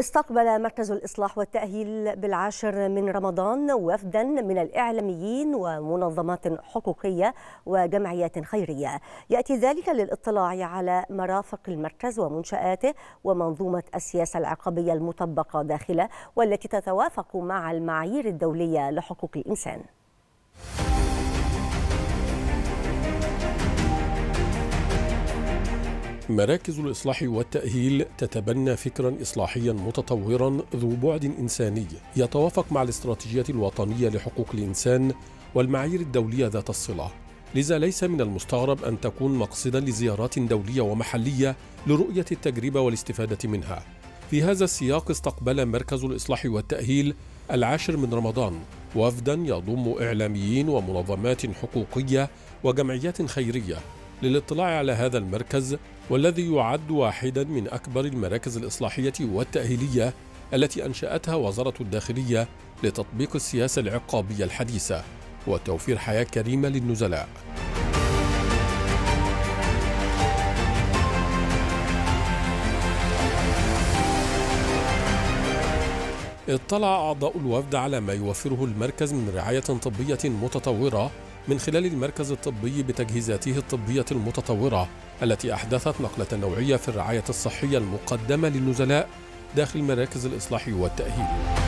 استقبل مركز الإصلاح والتأهيل بالعاشر من رمضان وفدا من الإعلاميين ومنظمات حقوقية وجمعيات خيرية. يأتي ذلك للاطلاع على مرافق المركز ومنشآته ومنظومة السياسة العقابية المطبقة داخله والتي تتوافق مع المعايير الدولية لحقوق الإنسان. مراكز الإصلاح والتأهيل تتبنى فكرا إصلاحيا متطورا ذو بعد إنساني يتوافق مع الاستراتيجية الوطنية لحقوق الإنسان والمعايير الدولية ذات الصلة، لذا ليس من المستغرب أن تكون مقصدا لزيارات دولية ومحلية لرؤية التجربة والاستفادة منها. في هذا السياق استقبل مركز الإصلاح والتأهيل العاشر من رمضان وفدا يضم إعلاميين ومنظمات حقوقية وجمعيات خيرية للاطلاع على هذا المركز، والذي يعد واحدا من أكبر المراكز الإصلاحية والتأهيلية التي أنشأتها وزارة الداخلية لتطبيق السياسة العقابية الحديثة وتوفير حياة كريمة للنزلاء. اطلع أعضاء الوفد على ما يوفره المركز من رعاية طبية متطورة من خلال المركز الطبي بتجهيزاته الطبية المتطورة التي أحدثت نقلة نوعية في الرعاية الصحية المقدمة للنزلاء داخل مراكز الإصلاح والتأهيل.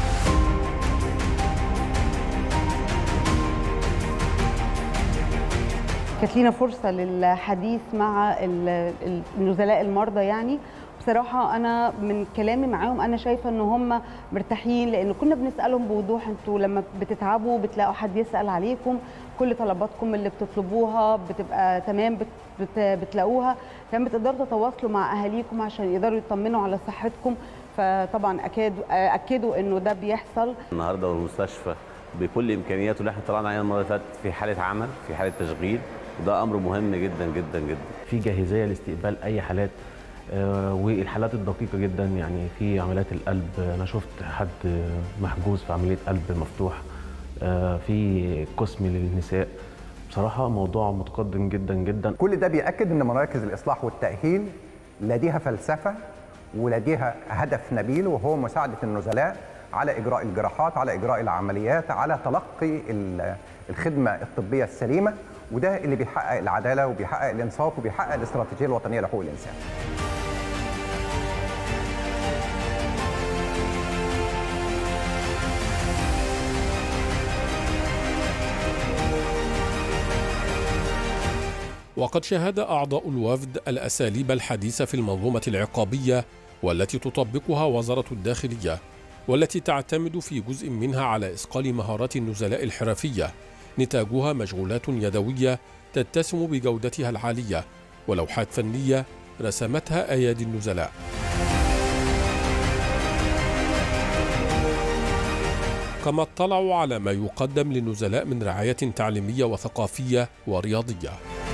كانت لنا فرصة للحديث مع النزلاء المرضى. بصراحة أنا من كلامي معاهم أنا شايفة إن هم مرتاحين، لأن كنا بنسألهم بوضوح أنتوا لما بتتعبوا بتلاقوا حد يسأل عليكم، كل طلباتكم اللي بتطلبوها بتبقى تمام بتلاقوها، كمان بتقدروا تتواصلوا مع أهاليكم عشان يقدروا يطمنوا على صحتكم. فطبعا أكدوا إنه ده بيحصل. النهارده المستشفى بكل إمكانياته اللي احنا طلعنا عليها المرة اللي فاتت في حالة عمل، في حالة تشغيل، وده أمر مهم جدا جدا جدا. في جاهزية لاستقبال أي حالات والحالات الدقيقة جدا، يعني في عمليات القلب أنا شفت حد محجوز في عملية قلب مفتوح، في قسم للنساء. بصراحة موضوع متقدم جدا جدا. كل ده بيأكد أن مراكز الإصلاح والتأهيل لديها فلسفة ولديها هدف نبيل، وهو مساعدة النزلاء على إجراء الجراحات، على إجراء العمليات، على تلقي الخدمة الطبية السليمة، وده اللي بيحقق العدالة وبيحقق الإنصاف وبيحقق الاستراتيجية الوطنية لحقوق الإنسان. وقد شاهد أعضاء الوفد الأساليب الحديثة في المنظومة العقابية والتي تطبقها وزارة الداخلية، والتي تعتمد في جزء منها على إصقال مهارات النزلاء الحرفية، نتاجها مشغولات يدوية تتسم بجودتها العالية ولوحات فنية رسمتها أيادي النزلاء. كما اطلعوا على ما يقدم للنزلاء من رعاية تعليمية وثقافية ورياضية.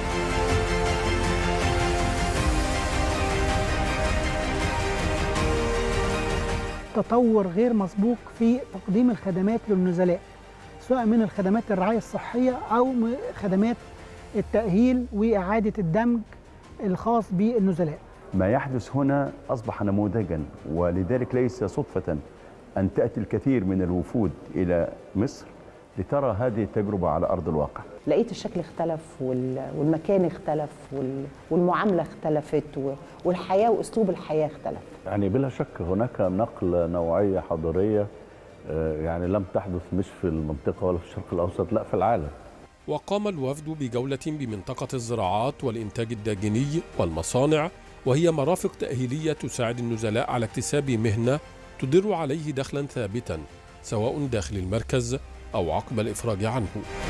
تطور غير مسبوق في تقديم الخدمات للنزلاء، سواء من الخدمات الرعاية الصحية أو خدمات التأهيل وإعادة الدمج الخاص بالنزلاء. ما يحدث هنا أصبح نموذجا، ولذلك ليس صدفة أن تأتي الكثير من الوفود إلى مصر لترى هذه التجربة على أرض الواقع. لقيت الشكل اختلف والمكان اختلف والمعاملة اختلفت والحياة وأسلوب الحياة اختلف. يعني بلا شك هناك نقلة نوعية حضارية يعني لم تحدث مش في المنطقة ولا في الشرق الأوسط، لا في العالم. وقام الوفد بجولة بمنطقة الزراعات والإنتاج الداجني والمصانع، وهي مرافق تأهيلية تساعد النزلاء على اكتساب مهنة تدر عليه دخلا ثابتا سواء داخل المركز أو عقب الإفراج عنه.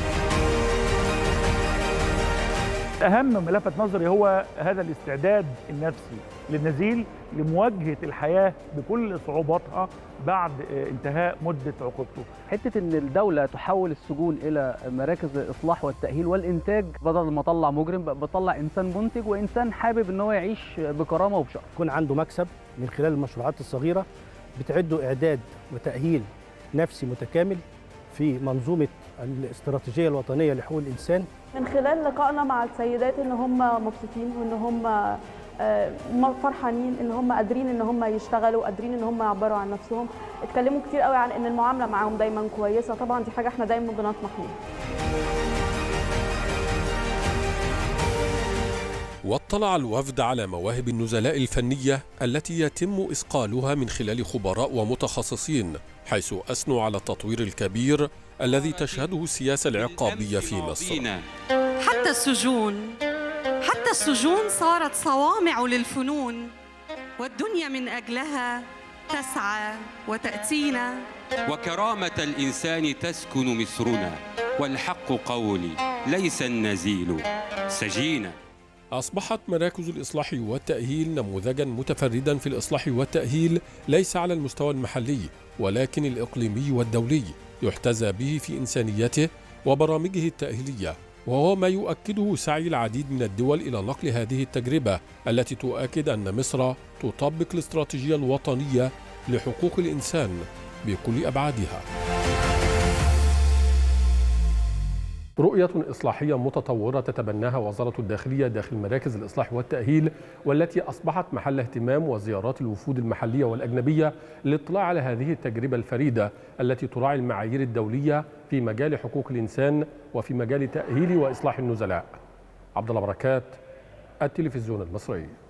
أهم ما لفت نظري هو هذا الاستعداد النفسي للنزيل لمواجهة الحياة بكل صعوباتها بعد انتهاء مدة عقوبته. حتة إن الدولة تحول السجون إلى مراكز الإصلاح والتأهيل والإنتاج، بدل ما أطلع مجرم بطلع إنسان منتج وإنسان حابب إن هو يعيش بكرامة وبشرف. يكون عنده مكسب من خلال المشروعات الصغيرة بتعده إعداد وتأهيل نفسي متكامل في منظومة الاستراتيجية الوطنية لحقوق الإنسان. من خلال لقائنا مع السيدات إن هم مبسوطين وإن هم فرحانين ان هم قادرين ان هم يشتغلوا، قادرين ان هم يعبروا عن نفسهم. اتكلموا كتير قوي عن ان المعامله معاهم دايما كويسه، طبعا دي حاجه احنا دايما بنطمح ليها. واطلع الوفد على مواهب النزلاء الفنية التي يتم إصقالها من خلال خبراء ومتخصصين، حيث أثنوا على التطوير الكبير الذي تشهده السياسة العقابية في مصر. حتى السجون صارت صوامع للفنون، والدنيا من أجلها تسعى وتأتينا. وكرامة الإنسان تسكن مصرنا، والحق قولي ليس النزيل سجينا. أصبحت مراكز الإصلاح والتأهيل نموذجاً متفرداً في الإصلاح والتأهيل، ليس على المستوى المحلي ولكن الإقليمي والدولي، يحتذى به في إنسانيته وبرامجه التأهيلية، وهو ما يؤكده سعي العديد من الدول إلى نقل هذه التجربة التي تؤكد أن مصر تطبق الاستراتيجية الوطنية لحقوق الإنسان بكل أبعادها. رؤية إصلاحية متطورة تتبناها وزارة الداخلية داخل مراكز الإصلاح والتأهيل، والتي أصبحت محل اهتمام وزيارات الوفود المحلية والأجنبية للاطلاع على هذه التجربة الفريدة التي تراعي المعايير الدولية في مجال حقوق الإنسان وفي مجال تأهيل وإصلاح النزلاء. عبد الله بركات، التلفزيون المصري.